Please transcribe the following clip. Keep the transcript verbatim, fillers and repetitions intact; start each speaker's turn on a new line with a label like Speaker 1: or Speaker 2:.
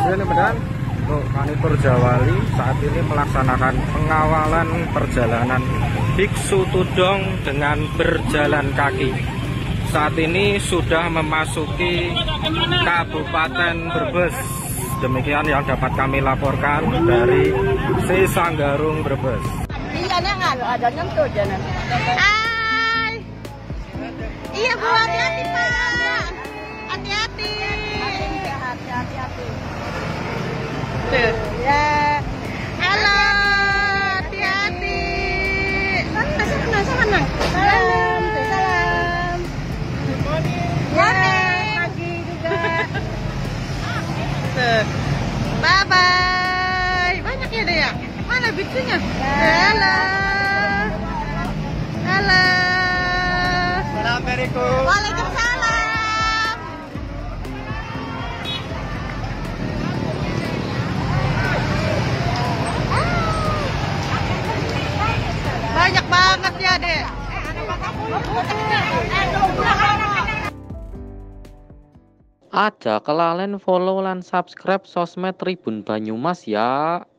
Speaker 1: Ini benar. Untuk Kanitur Jawali saat ini melaksanakan pengawalan perjalanan biksu tudong dengan berjalan kaki. Saat ini sudah memasuki Kabupaten Brebes. Demikian yang dapat kami laporkan dari Sesanggarung Brebes.
Speaker 2: Iya, nggak ada nyentuh jangan. Hai. Iya, Bu, hati-hati, Pak. Hati-hati. Hati-hati. Tuh. Ya. Halo. Hati-hati. Mana sana sana. Salam. Salam. Ya, pagi juga. Tuh. Bye bye. Banyak ya deh ya. Mana biksunya? Halo. Halo.
Speaker 1: Assalamualaikum.
Speaker 2: Waalaikumsalam. Banyak banget ya, Dek.
Speaker 3: Aja kelalen follow lan subscribe sosmed Tribun Banyumas ya.